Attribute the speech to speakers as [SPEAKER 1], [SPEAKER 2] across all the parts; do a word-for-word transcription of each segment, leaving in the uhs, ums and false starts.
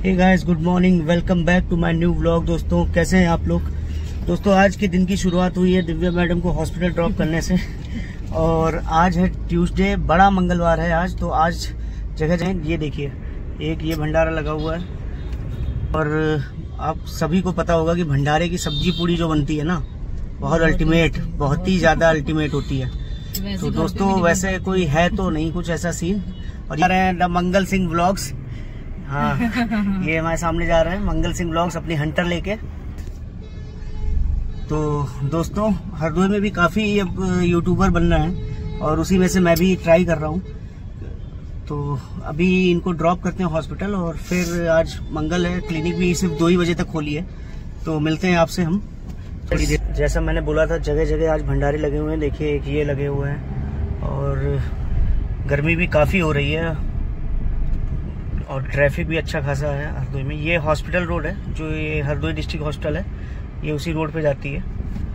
[SPEAKER 1] Hey guys, good morning, welcome back to my new vlog. दोस्तों कैसे हैं आप लोग। दोस्तों आज के दिन की शुरुआत हुई है दिव्या मैडम को हॉस्पिटल ड्रॉप करने से। और आज है ट्यूसडे, बड़ा मंगलवार है आज। तो आज जगह जगह ये देखिए, एक ये भंडारा लगा हुआ है। और आप सभी को पता होगा कि भंडारे की सब्जी पूड़ी जो बनती है ना, बहुत अल्टीमेट, बहुत ही ज्यादा अल्टीमेट होती है। तो दोस्तों वैसे कोई है तो नहीं कुछ ऐसा सीन। और जा रहे हैं द मंगल सिंह व्लॉग्स। हाँ, ये हमारे सामने जा रहे हैं मंगल सिंह व्लॉग्स अपनी हंटर लेके। तो दोस्तों हरदोई में भी काफी अब यूट्यूबर बन रहे हैं और उसी में से मैं भी ट्राई कर रहा हूँ। तो अभी इनको ड्रॉप करते हैं हॉस्पिटल और फिर आज मंगल है, क्लिनिक भी सिर्फ दो ही बजे तक खोली है। तो मिलते हैं आपसे हम थोड़ी देर। जैसा मैंने बोला था, जगह जगह आज भंडारे लगे हुए हैं। देखिए एक ये लगे हुए हैं और गर्मी भी काफ़ी हो रही है और ट्रैफिक भी अच्छा खासा है हरदोई में। ये हॉस्पिटल रोड है, जो ये हरदोई डिस्ट्रिक्ट हॉस्पिटल है, ये उसी रोड पे जाती है।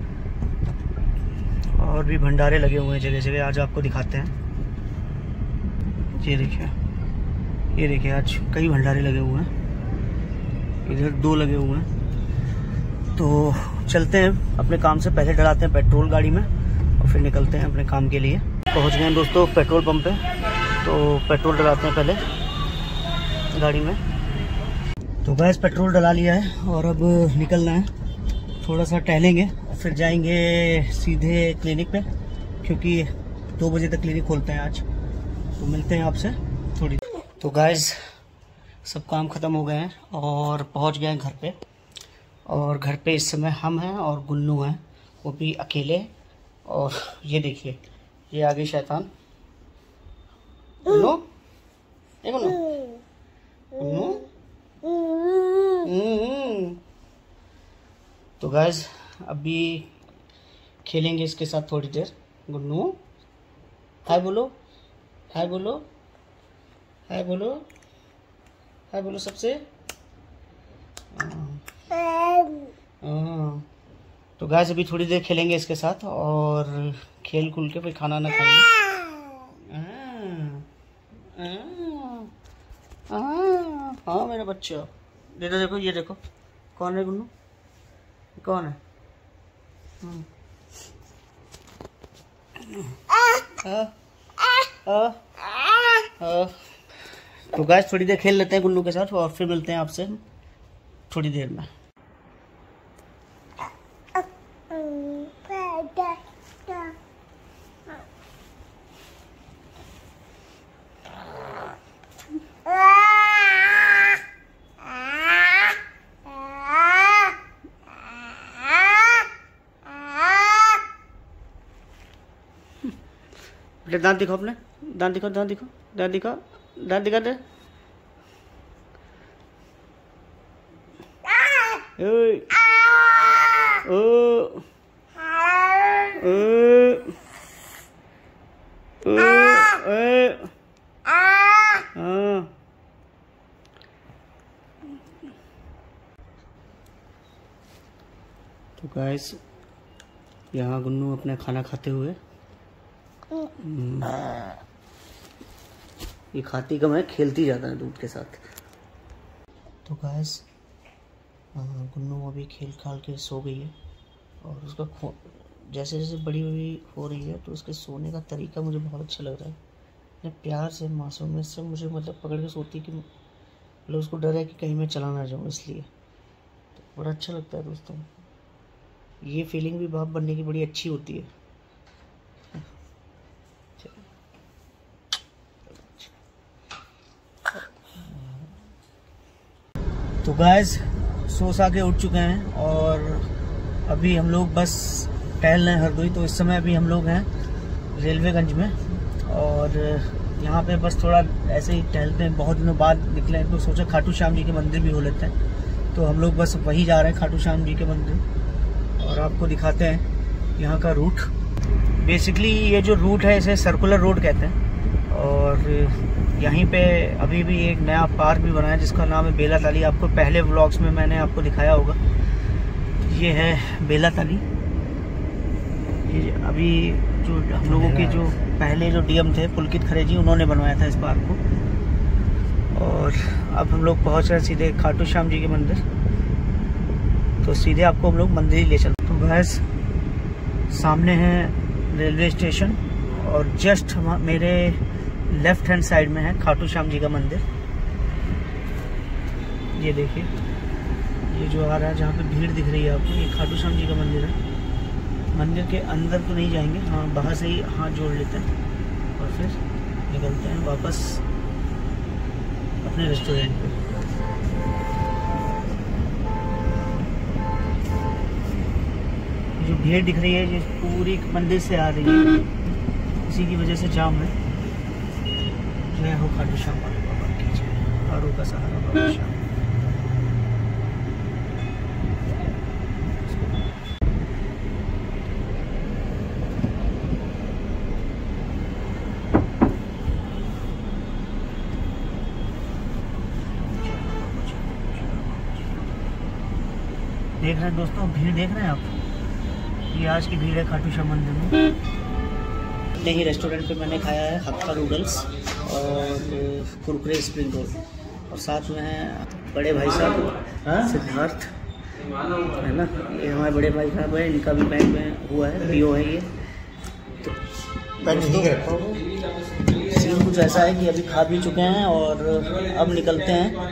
[SPEAKER 1] और भी भंडारे लगे हुए हैं जगह जगह, आज आपको दिखाते हैं। ये देखिए, ये देखिए आज कई भंडारे लगे हुए हैं, इधर दो लगे हुए हैं। तो चलते हैं अपने काम से, पहले डलाते हैं पेट्रोल गाड़ी में और फिर निकलते हैं अपने काम के लिए। पहुंच गए हैं दोस्तों पेट्रोल पंप पे, तो पेट्रोल डलाते हैं पहले गाड़ी में। तो गैस पेट्रोल डला लिया है और अब निकलना है, थोड़ा सा टहलेंगे और फिर जाएंगे सीधे क्लिनिक पे, क्योंकि दो बजे तक क्लिनिक खोलते हैं आज। तो मिलते हैं आपसे थोड़ी। तो गैस सब काम ख़त्म हो गए हैं और पहुंच गए हैं घर पे। और घर पे इस समय हम हैं और गुन्नू हैं, वो भी अकेले। और ये देखिए, ये आगे शैतान गुन्नू, ए गुन्नू, गुन्नू। तो गाइस अभी खेलेंगे इसके साथ थोड़ी देर। गुन्नू हाय बोलो, हाय बोलो, हाय बोलो, हाय बोलो सबसे। तो गाइस अभी थोड़ी देर खेलेंगे इसके साथ और खेल खुल के फिर खाना ना खाएंगे। हाँ मेरा बच्चा, देखो देखो, ये देखो कौन है गुन्नू, कौन है। आ, आ, आ। तो गाइस थोड़ी देर खेल लेते हैं गुन्नू के साथ और फिर मिलते हैं आपसे थोड़ी देर में। दांत दिखाओ अपने, दांत दिखाओ, दांत दिखाओ, दांत दिखाओ, दांत दिखा दे। ओ ओ तो गाइस यहाँ गुन्नू अपने खाना खाते हुए, ये खाती कम है, खेलती ज़्यादा है दूध के साथ। तो गाइस गुन्नू अभी खेल खाल के सो गई है और उसका खो जैसे जैसे बड़ी हुई हो रही है तो उसके सोने का तरीका मुझे बहुत अच्छा लग रहा है। इतने प्यार से, मासूमियत से मुझे मतलब पकड़ के सोती कि मतलब उसको डर है कि कहीं मैं चला ना जाऊँ, इसलिए तो बड़ा अच्छा लगता है दोस्तों। ये फीलिंग भी बाप बनने की बड़ी अच्छी होती है। तो गाइस सो सा के उठ चुके हैं और अभी हम लोग बस टहल रहे हैं हरदोई। तो इस समय अभी हम लोग हैं रेलवेगंज में और यहाँ पे बस थोड़ा ऐसे ही टहलते हैं, बहुत दिनों बाद निकले हैं तो सोचा खाटू श्याम जी के मंदिर भी हो लेते हैं। तो हम लोग बस वही जा रहे हैं, खाटू श्याम जी के मंदिर, और आपको दिखाते हैं यहाँ का रूट। बेसिकली ये जो रूट है इसे सर्कुलर रोड कहते हैं। और यहीं पे अभी भी एक नया पार्क भी बना है जिसका नाम है बेला ताली। आपको पहले व्लॉग्स में मैंने आपको दिखाया होगा। ये है बेला ताली। ये अभी जो हम लोगों के जो पहले जो डीएम थे पुलकित खरे जी, उन्होंने बनवाया था इस पार्क को। और अब हम लोग पहुंच रहे हैं सीधे खाटू श्याम जी के मंदिर। तो सीधे आपको हम लोग मंदिर ही ले चलते। तो गैस सामने है रेलवे स्टेशन और जस्ट मेरे लेफ्ट हैंड साइड में है खाटू श्याम जी का मंदिर। ये देखिए, ये जो आ रहा है जहाँ पे भीड़ दिख रही है आपको, ये खाटू श्याम जी का मंदिर है। मंदिर के अंदर तो नहीं जाएंगे, हाँ बाहर से ही हाथ जोड़ लेते हैं और फिर निकलते हैं वापस अपने रेस्टोरेंट पे। जो भीड़ दिख रही है ये पूरी मंदिर से आ रही है, इसी की वजह से जाम है। जय हो खाटू श्याम बाबा की जय, हारों का सहारा बाबा श्याम। देख रहे हैं दोस्तों, भीड़ देख रहे हैं आप, ये आज की भीड़ है खाटू श्याम मंदिर में। नहीं, रेस्टोरेंट पे मैंने खाया है हक्का नूडल्स और कुरकुरे स्प्रिंग रोल, और साथ में है बड़े भाई साहब सिद्धार्थ, है ना, ये हमारे बड़े भाई साहब है, इनका भी बैंक में हुआ है, पीओ है ये। तो सीन कुछ ऐसा है कि अभी खा भी चुके हैं और अब निकलते हैं।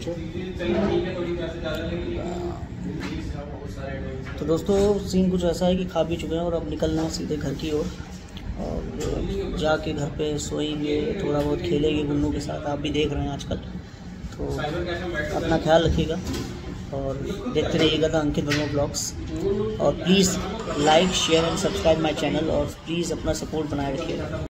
[SPEAKER 1] तो दोस्तों सीन कुछ ऐसा है कि खा भी चुके हैं और अब निकलना है सीधे घर की ओर, और जाके घर पे सोएंगे, थोड़ा बहुत खेलेंगे गुन्नू के साथ। आप भी देख रहे हैं आजकल, तो अपना ख्याल रखिएगा और देखते रहिएगा द अंकित वर्मा ब्लॉग्स। और please like share and subscribe my channel, और प्लीज़ अपना सपोर्ट बनाए रखिएगा।